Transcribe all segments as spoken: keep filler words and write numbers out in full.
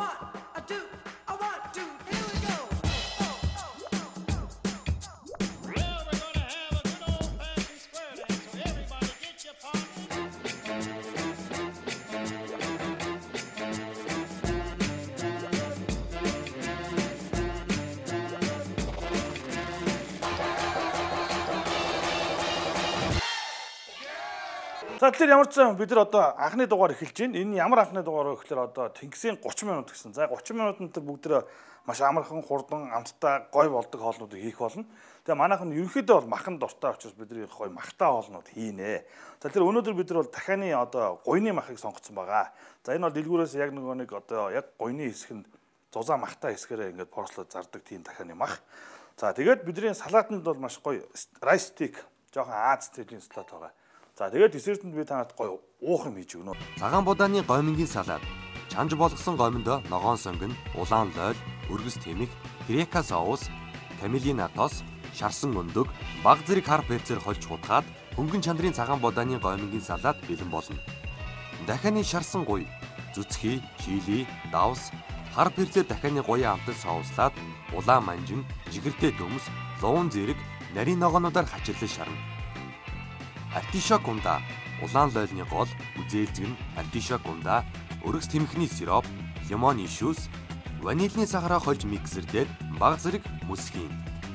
За тэгэхээр ямар ч юм бид нар одоо анхны дугаар эхэлж байна. Энэ ямар анхны дугаар вэ гэхээр одоо тэнгисийн тридцать минут гэсэн. За тридцать минутанд бүгд тэр маш амархан, хурдан, амттай, гой болдог хоолнуудыг хийх болно. Тэгээ манайхан ерөнхийдөө бол махан дуртай учраас бидний гой махтай хоолнууд хийнэ. За тэр өнөөдөр бид нар бол дахианы одоо гуйны махыг сонгоцсон байгаа. За энэ бол дэлгүүрээс яг нөгөө нэг одоо яг гуйны хэсгэнд зузаан махтай хэсгээрээ ингээд порслоод зардаг тийм дахианы мах. За тэгээд бидний салаатанд бол маш гоё райс стик, жоохон Аз стилийн салаат байгаа. За тэгээд десертэнд би танад гоё уух юм хийж өгнө. Цагаан будааны гомингийн салаад, чанж болгосон гоминдо ногоон сонгон, улаан лойл, өргөс тэмэх, грека соус, камелина тос, шарсан өндөг, баг зэрэг хар перцээр хольж хутгаад хөнгөн чандрын цагаан будааны гомингийн салаад бэлэн болно. Дахианы шарсан гуй, зүцхий, чили, давс, хар перцээр дахианы гуйн амтад соуслаад улаан манжин, жигэртэй төмс, луун зэрэг, нарийн ногоонуудаар хачирлан шарна. Артишок ундаа, улаан лойлны гол, үзээлзгэн, артишок ундаа, өргөс тэмхний сироп, лимоны шүүс, ванильны сахараа хольж миксердээд баг зэрэг мүсхийн.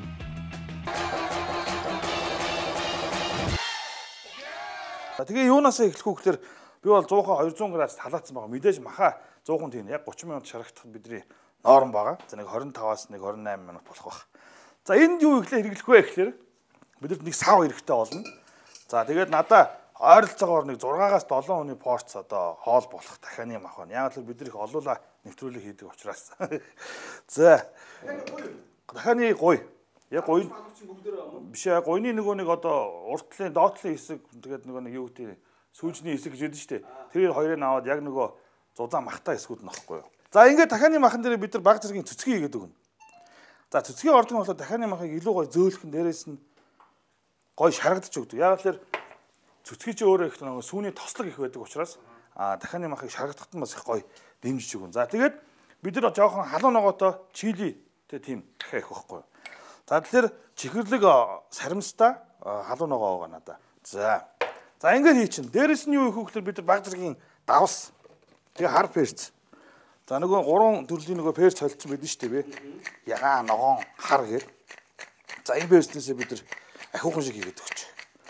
Тэгээ юунаас эхлэх вэ гэхээр би бол зуухаа двести градус халаацсан байгаа. Мэдээж маха сто тийм яг тридцать минут шаргахдах бидний норм байгаа. За нэг двадцать таваас нэг двадцать восемь минут болох байх. За энд юу ихлэ хэрэглэх вэ гэхээр бидэд нэг сав хэрэгтэй болно. За тэгээд надаа ойролцоогоор нэг зургаас долоо хүний порц одоо хоол болох дахианы мах байна. Яг л бид нар их олуула нэвтрүүлэг хийдэг учраас. За. Дахианы гуй. Яг гуй. Биш яг гуйны нөгөө нэг одоо уртлын доотлын хэсэг тэгээд нөгөө нэг юу гэдэг сүүжний хэсэг гэж ядэн штэ. Тэр хоёрыг аваад яг нөгөө зузаан махтай хэсгүүд нөхгүй юу. За ингээд дахианы махан дээр бид нар баг зэргийн цэцгий хийгээд өгнө. За цэцгийн ордон болоод дахианы махыг илүү гоё зөөлхөн дээрээс нь гоё шаргадж өгдөг. Яг л цэцгийн чи өөрөө их нэг сүүний тослог их байдаг учраас а дахианы махыг шаргадахад нь бас их гоё дэмжиж өгнө. За тэгээд бид нар жоохон халуун ногоотой чили тэ тийм дахиа их байхгүй юу. За тэгэхээр чихэрлэг сарамстай халуун ногоо байгаа надаа. За. За ингээд хий чин. Дээрээс нь юу их хөөхлөөр бид нар баг зэргийн давс. Тэгээ хар перц. За нөгөө гурван төрлийн нөгөө перц холцсон байдаг шүү дээ бэ. Ягаан ногоон хар гээд. За энэ перцнээсээ бид нар ахиухан шиг хийгээд өгч.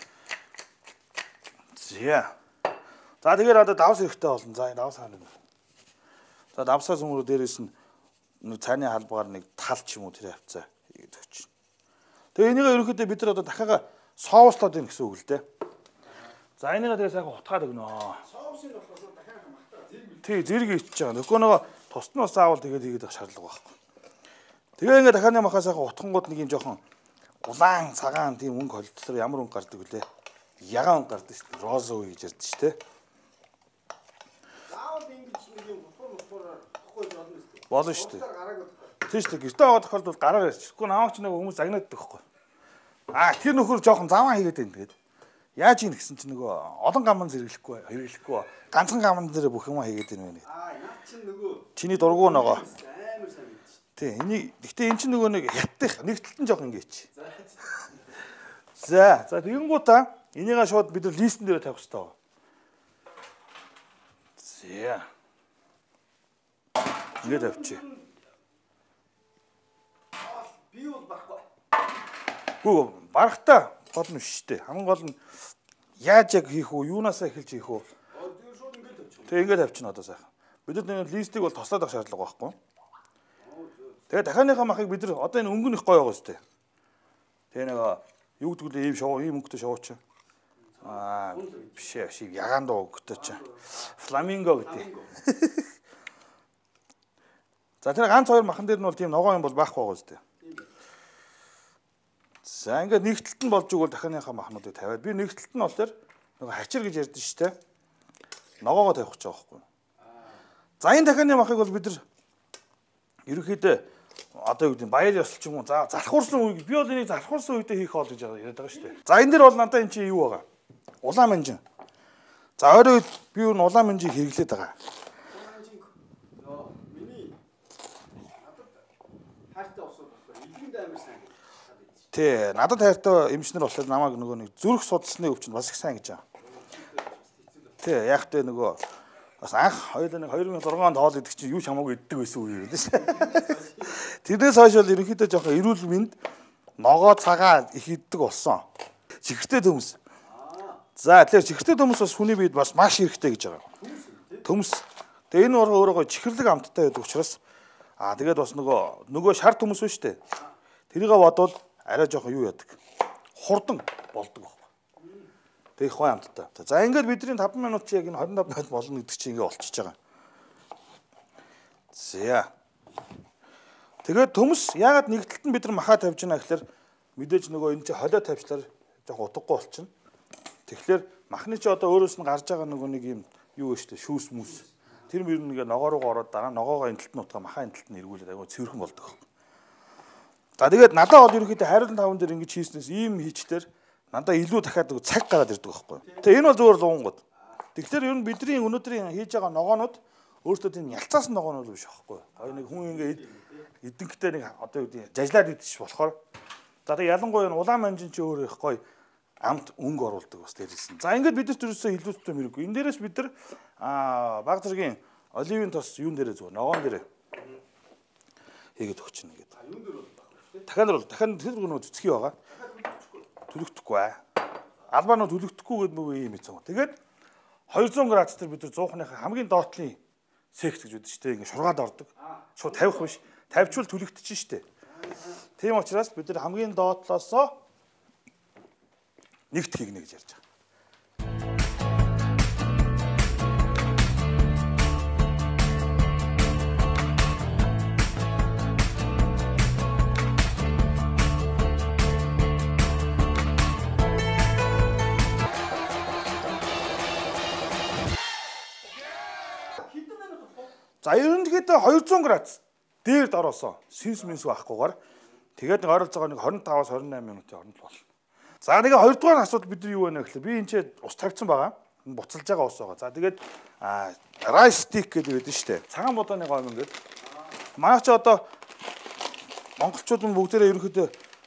За. За тэгэхээр одоо давс хэрэгтэй болно. За энэ давс хаана вэ? За давсаа сүмрүү дээрээс нь нэг цааны халбаар нэг тал ч юм уу тэр хавцаа хийгээд өгч. Тэгээ энийг ерөнхийдөө бид нар одоо дахиагаа соуслоод ийн гэсэн үг л дээ. За энийг тэгээ сайхан утгаад өгнө. Соусын болохоор дахиагаа махтаа зэрэг. Тий, зэрэг ичж байгаа. Нөгөө нөгөө тусднаас заавал тэгээд хийгээд авах шаардлага байхгүй. Тэгээ ингээд дахианы махаа сайхан утхангууд нэг юм жоохон улаан цагаан тийм өнгө холдтол ямар өнгө гардаг вүлээ? Ягаан өнгө гардаг шүү дээ. Розо гэж ярьдаг шүү дээ. Заавал ингэж нэг юм утгаар утгаараа тохгүй болно шүү дээ. Болно шүү дээ. Тийм шүү дээ. Гэртээ аваад тохиолдолд гараар ярьчихгүй намаач нэг хүмүүс загнаад байхгүй. Аа тэр нөхөр жоохон заваа хийгээд байна тэгээд. Яаж ийн гэсэн чинь нөгөө олон гаман зэрэглэхгүй хэрэглэхгүй ганцхан гаман дээр бүх юм хийгээд байна вэ? Аа наа чинь нөгөө чиний дургуу нөгөө амар сайн гэж. Тий энийг гэхдээ эн чинь нөгөө нэг хяттах нэг талд нь жоох ингэеч. За за тэгэнгүүтээ энийгээ шууд бид нар листэн дээр тавих хэрэгтэй байна. За. Ингээд авчи. Би бол барахгүй. Гүү барахтаа гол нь биш дээ. Хамгийн гол нь яаж яг хийх үү? Юунаасаа эхэлж хийх үү? Тэгээ ингээд тавьчихна одоо сайхан. Бид нар листийг бол тослоод авах шаардлага байхгүй. Тэгээ дахианыхаа махыг бид нар одоо энэ өнгөн их гоё байгаа зү. Тэгээ нэг юу гэдэг вэ? Ийм шоу, ийм өнгөтэй шоуч. Аа биш ээ, шиг ягаан дуу өнгөтэй ч. Фламинго гэдэг. За тэр ганц хоёр махан дээр нь бол тийм ногоо юм бол байхгүй байгаа зү. За ингээд нэг талд нь болж игэл дахианыхаа махнуудыг тавиад би нэг талд нь болохоор нөгөө хачир гэж ярьдэн шүү дээ. Ногоогоо тавих гэж байгаа байхгүй. За энэ дахианы махыг бол бид нар ерөнхийдөө одоо юу гэдэг баяр ёслол ч юм уу за залхуурсан үеиг би бол энийг залхуурсан үедээ хийх хоол гэж яриад байгаа шүү дээ. За энэ дэр бол надад эн чинь юу байгаа? Улаан манжин. За өөрөө би юу улаан манжийг хэрэглээд байгаа. Тэ надад хайртай эмчнэр болохоор намайг нөгөө нэг зүрх судасны өвчин бас их сайн гэж байгаа. Тэ яг тэ нөгөө бас анх хоёулаа нэг хоёр мың и зургаанд хоол идэх чинь юу ч хамаагүй иддэг байсан үе юм шүү дээ. Тэрнээс хойш бол ерөнхийдөө жоохон эрүүл мэнд ногоо цагаан их иддэг болсон. Чихэртэй төмс. За тэгэхээр чихэртэй төмс бас хүний биед бас маш хэрэгтэй гэж байгаа. Төмс. Тэгээ энэ өөрөө чихэрлэг амттай байдаг учраас аа тэгээд бас нөгөө нөгөө шар төмс биш үү? Тэрийгээ бодвол арай жоохон юу яадаг. Хурдан болдог байхгүй. Тэг их гоё амттай. За ингээд бидний таван минут чи яг энэ двадцать пять минут болно гэдэг чинь ингээд болчихж байгаа. За. Тэгээд төмс яагаад нэгдэлт нь бид нар махаа тавьж байна гэхээр мэдээж нөгөө энэ чи холио тавьчлаар жоохон утгагүй болчихно. Тэгэхээр махны чи одоо өөрөөс нь гарч байгаа нөгөө нэг юм юу вэ штэ шүүс мүс. Тэр мөр нэгэ ногоо руу ороод дараа ногоогоо энтэлт нь утга махаа энтэлт нь эргүүлээд айгу цэвэрхэн болдог. За тэгээд надад бол ерөнхийдөө хариулт таван дээр ингэж хийснээс ийм хийчтэр надаа илүү дахиад цаг гараад ирдэг байхгүй. Тэгээ энэ бол зөвөр луунгууд. Тэгэхээр ер нь бидний өнөөдрийн хийж байгаа ногоонууд өөртөө тийм ялцаас ногоонууд биш байхгүй. Хоёр нэг хүн ингэ эдэнхтэй нэг одоо юу гэдэг жажлаад идчих болохоор за тэгээ ялангуяа энэ улаан манжин чи өөр их гоё амт өнгө оруулдаг бас дээрсэн. За ингээд бид нар төрөөсөө илүүцтэй мэрэггүй. Энэ дээрээс бид нар аа баг зэргийн оливын тос юун дээрээ зүгээр ногоон дээрээ хийгээд өгч чинь ингээд. Юун дээр бол дахиад бол дахиад тэр гүнөө цэцгий байгаа. Төлөгдөхгүй аа. Албанууд төлөгдөхгүй гэдэг нөгөө юм хэцүү. Тэгээд двести градус дээр бид нар зуухныхаа хамгийн доотлын секц гэж үүдэг шүү дээ. Ингээд шургаад ордог. Шууд тавих биш. Тавьчвал төлөгдөж шүү дээ. Тийм учраас бид нар хамгийн доотлоосоо нэгт хийгнэ гэж ярьж байгаа. За ерөнхийдөө двести градус дээрд ороосоо синс минс байхгүйгээр тэгээд нэг ойролцоогоо нэг двадцать пять-аас двадцать восемь минутын хооронд болно. За нэг хоёр дахь асуудал бид нар юу байна гэхэл би энэ ч ус тавьсан байгаа. Буцалж байгаа ус байгаа. За тэгээд райс стик гэдэг байдаг шүү дээ. Цагаан бодооны гомь ингээд. Манай ч одоо монголчууд нь бүгдээрээ ерөнхийдөө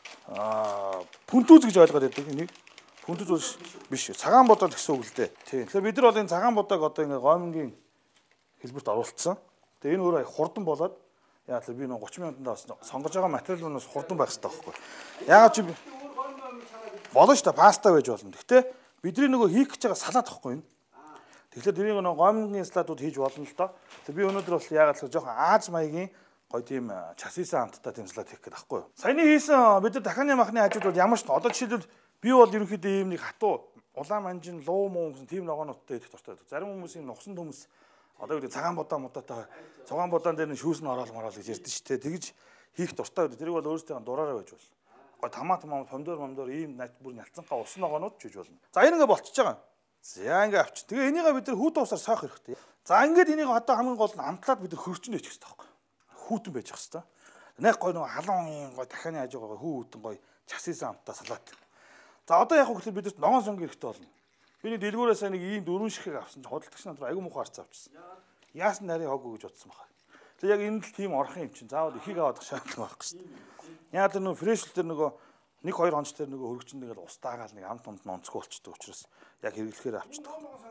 пүнтүүз гэж ойлгоод байдаг. Энийг пүнтүүз биш цагаан бодоо гэсэн үг л дээ. Тийм. Тэгэхээр бид нар бол энэ цагаан бодог одоо ингээд гомгийн хэлбэрт оруулсан. Тэгээ энэ өөрөө хурдан болоод яа л би нэг тридцать минутанд сонгож байгаа материалнаас хурдан байх хэрэгтэй байхгүй. Яагаад чи болно шүү дээ паста байж болно. Гэхдээ бидний нөгөө хийх гэж байгаа салаад байхгүй энэ. Тэгэхээр тэрийг нөгөө гомгийн салаатууд хийж болно л доо. Тэгээ би өнөөдөр бол яагаад л жоохон Аз маягийн гоё тийм часисан амттай тийм салаат хийх гэдэг байхгүй. Саяны хийсэн бид нар дахааны махны хажууд бол ямар ч одоо жишээлбэл би бол ерөнхийдөө ийм нэг хатуу улаан манжин луу муу гэсэн тийм ногоонуудтай идэх дуртай. Зарим хүмүүс юм нугсан төмс одоо гэдэг цагаан бодоо мутаатай цагаан бодаан дээр нь шүүс нь ороод мороол гэж ярьдэн шүү дээ. Тэгж хийх дуртай байдаг. Тэрийг бол өөрсдөө дураараа байж болно. Гой томат мом помидор момдор ийм бүр нялцангаа усан ногоонууд ч хийж болно. За энэ ингээ болчихж байгаа. За ингээ авч. Тэгээ энийгээ бид нар хүүтэн усаар сойх хэрэгтэй. За ингээд энийг одоо хамгийн гол нь амтлаад бид нар хөрчнө хийчих хэрэгтэй байхгүй. Хүүтэн байж ах хэрэгтэй. Нэг гой нэг халуун юм гой дахианы хажуу гой хүү хүүтэн гой часисан амтаа салаад. За одоо яг хөглөө бид нарт ногоон сонго хэрэгтэй болно. Би нэг дэлгүүрээс нэг ийм дөрвөн ширхэг авсан чинь худалдагч надад айгүй муухай харц авчихсан. Яасан нарийн хогоо гэж бодсон баха. Тэгээ яг энэ л тийм орхон юм чинь заавал ихийг аваад шаардлага байхгүй шүү дээ. Яг л нөгөө фрешл дээр нөгөө нэг хоёр онц дээр нөгөө хөргөчн нэгээл ус даагаал нэг амт амт онцгой болчдөг учраас яг хэрэглэхээр авчдаг.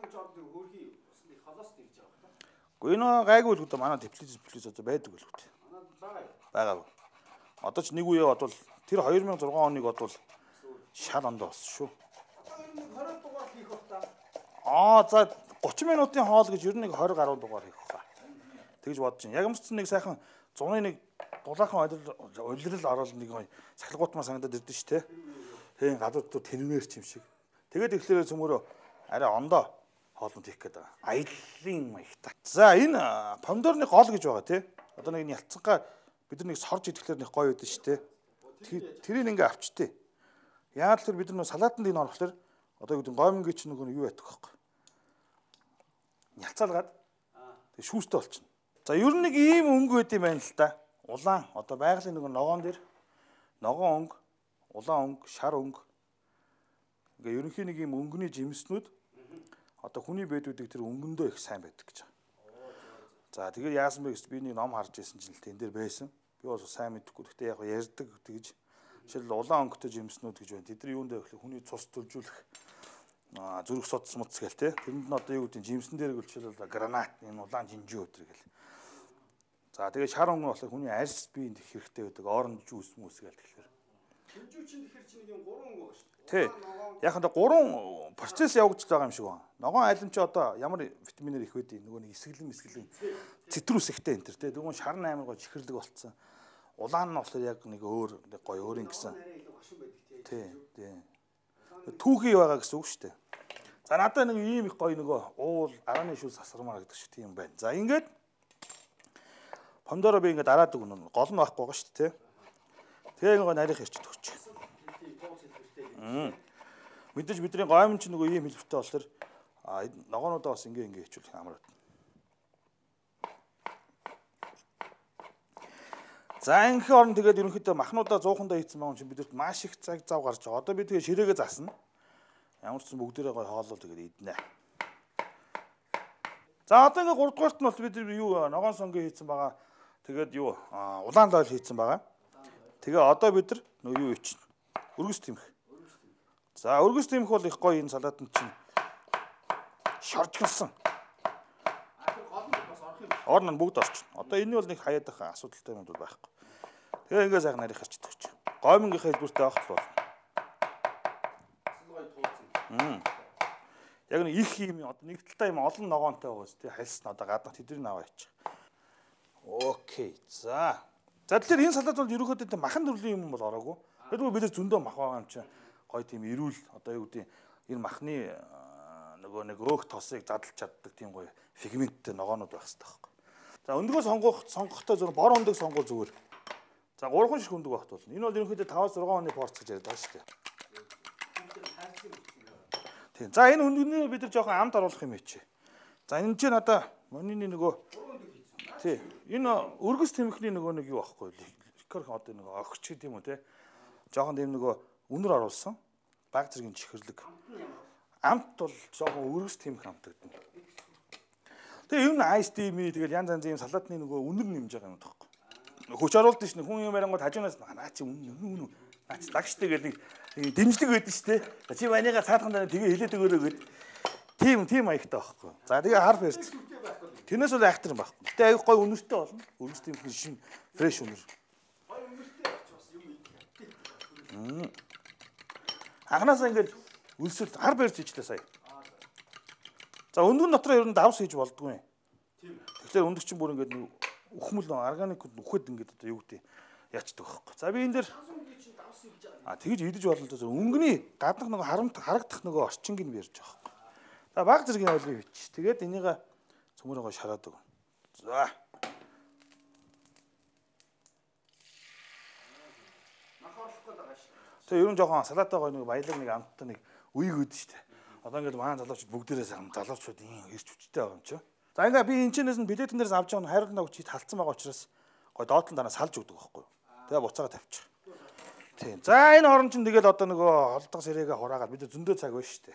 Гэхдээ нөө гайгүй л гэдэг манай теплиз теплиз одоо байдаг л үү. Байгаа. Одоо ч нэг үеэ бодвол тэр две тысячи шесть оныг бодвол шал ондоо болсон шүү. Аа за тридцать минутын хоол гэж ер нь нэг двадцать гаруй дугаар хийх хаа. Тэгж бодож байна. Яг юмс нэг сайхан зуны нэг дулаахан улирал орол нэг сахилгуутмаа санагдаад ирдэ ш тэ. Тийм гадуур тэрвнэр чим шиг. Тэгээд ихлээрээ цөмөрөө арай ондоо хоолнд хийх гээд байгаа. Аяллаа маягтай. За энэ помидорны гол гэж байгаа тий. Одоо нэг ялцгаа бид нар нэг сорж идэхлээр нэг гоё байдэн ш тэ. Тэрийг ингээ авчтээ. Яг л тэр бид нар салаатанд ин орохлоор одоо гэдэг гомгийн ч нэг юу ятдаг байхгүй. Нялцаалгаад тэг шүүстэй болчихно. За ер нь нэг ийм өнгө байд юм байна л та. Улаан одоо байгалийн нэг ногоон дээр ногоон өнгө, улаан өнгө, шар өнгө. Ингээ ерөнхийн нэг ийм өнгөний жимснүүд одоо хүний бэдүүдийг тэр өнгөндөө их сайн байдаг гэж байгаа. За тэгээд яасан бэ гэвэл би нэг ном харж ирсэн чинь л тэн дээр байсан. Би Би бас сайн мэдэхгүй. Гэхдээ яг ярьдаг тэгж жишээл улаан өнгөтэй жимснүүд гэж байна. Тэдний юунд байхлаа хүний цус төлжүүлэх зүрх судас муц гэл те. Тэрэнд нь одоо юу гэдэг жимсэн дээр гөлчөөл гранат энэ улаан жинжүү өдр гэл. За тэгээд шар өнгө болохоор хүний арьс биеинд их хэрэгтэй байдаг. Оранж жуус мүс гэл тэгэхээр. Жинжүү чинь тэгэхээр чинь нэг гурван өнгө байна шүү дээ. Тий. Яг хандаа гурван процесс явагдаж байгаа юм шиг байна. Ногоон айлын чи одоо ямар витаминэр их байдгийг нөгөө нэг эсгэлэн мэсгэлэн цитрус ихтэй энэ төр те. Тэгвэл шар нь амар гоо чихэрлэг болцсон. Улаан нь болохоор яг нэг өөр гоё өөрийн гэсэн. Тий, тий. Түүхий байгаа гэсэн үг шүү дээ. За надад нэг ийм их гоё нөгөө уул арааны шүүс асармаар гэдэг шиг тийм байна. За ингээд помидоро би ингээд араад өгнө. Гол нь байхгүй байгаа шүү дээ, тий. Тэгээ нөгөө нарийнх ирчд өгч. Мэдээж бидний гомн ч нөгөө ийм хэлбэртэй болохоор ногоонуудаа бас ингээ ингээ хичүүлэх амар байна. За инх орн тэгээд ерөнхийдөө махнуудаа зуухандаа хийцэн байгаа юм чинь бидэрт маш их цаг зав гарч байгаа. Одоо би тэгээд ширээгээ засна. Ямар ч сан бүгдээрээ гой хоолол тэгээд иднэ. За одоо ингээ гурав дахь нь бол бид юу ногоон сонгийн хийцэн байгаа. Тэгээд юу улаан лойл хийцэн байгаа. Тэгээ одоо бид нар нөгөө юу ичнэ. Өргөс тэмх. За өргөс тэмх бол их гоё энэ салаатанд чинь шоржгилсан. Орн нь бүгд орчин. Одоо энэ бол нэг хаяадах асуудалтай юм бол байхгүй. Тэгээ ингээ сайхан нарийнх харчдаг ч. Гомингийнхаа хэлбэртэй авах бол. Яг нэг их юм одоо нэг талтай юм олон ногоонтой байгаас тий хальсан одоо гадах тэдний аваа ич. Окей. За. За тэгэхээр энэ салаад бол ерөнхийдөө махан төрлийн юм бол ороогүй. Тэгвэл бид нар зөндөө мах байгаа юм чинь гоё тийм эрүүл одоо юу гэдэг энэ махны нөгөө нэг өөх тосыг задлж чаддаг тийм гоё фигменттэй ногоонууд байх хэрэгтэй байхгүй. За өндгөө сонгох сонгохдоо зөв бор өндөг сонгуул зүгээр. За гурван шиг өндөг багт бол. Энэ бол ерөнхийдөө таваас зургаан оны порц гэж яриад байгаа шүү дээ. Тийм. За энэ өндгөө бид нар жоохон амт оруулах юм ичээ. За энэ чинь надаа монины нөгөө тий. Энэ өргөс тэмхний нөгөө нэг юу байхгүй. Ликер одоо нэг огч гэдэг юм уу те. Жоохон тийм нөгөө үнэр оруулсан. Баг зэргийн чихэрлэг. Амт бол жоохон өргөс тэмх амт гэдэг. Тэгээ юм айс тими тэгэл янз янзын юм салаатны нөгөө үнэр нэмж байгаа юм таахгүй. Хүч оруулалт ш нь хүн юм ярингууд хажуунаас наа чи үнэн үнэн наа чи лагштай гэдэг нэг дэмжлэг байдаг ш тэ. Чи манийга цаатгандаа тэгээ хэлээд өгөөрэй гэд. Тим тим маягтай байхгүй. За тэгээ хар ферс. Тэрнээс бол айхтар юм байхгүй. Гэтэ аяг гой үнэртэй болно. Өргөс тэмх шин фреш үнэр. Гой үнэртэй болч бас юм идэх. Анханасаа ингээд үлсэл хар ферс хийчлээ сая. За өндгөн дотроо ер нь давс хийж болдгүй. Тийм. Тэгэхээр өндөг чинь бүр ингээд үхмэл органик үхээд ингээд одоо юу гэдэг ячдаг байхгүй. За би энэ дээр а тэгж идэж болно л өнгөний гаднах нөгөө харамт харагдах нөгөө орчинг нь ярьж байгаа байхгүй. За баг зэргийн ойлыг бич. Тэгээд энийг цөмөрөөгөө шараад өг. За. Тэгээ ер нь жоохон салаатаа гой нэг баялаг нэг амттай нэг үеиг өд штэ. Одоо ингээд маань залуучууд бүгдээрээ сам залуучууд ийм ирч хүчтэй байгаа юм чи. За ингээ би энэчнээс нь билетэн дээрээс авч байгаа нь хайруулна өгч талцсан байгаа учраас гой доотлон данаа салж өгдөг байхгүй юу. Тэгээ буцаага тавьчих. Тийм. За энэ хорон чинь тэгэл одоо нөгөө холдох сэрэгээ хураагаад бид зөндөө цаг байна шүү дээ.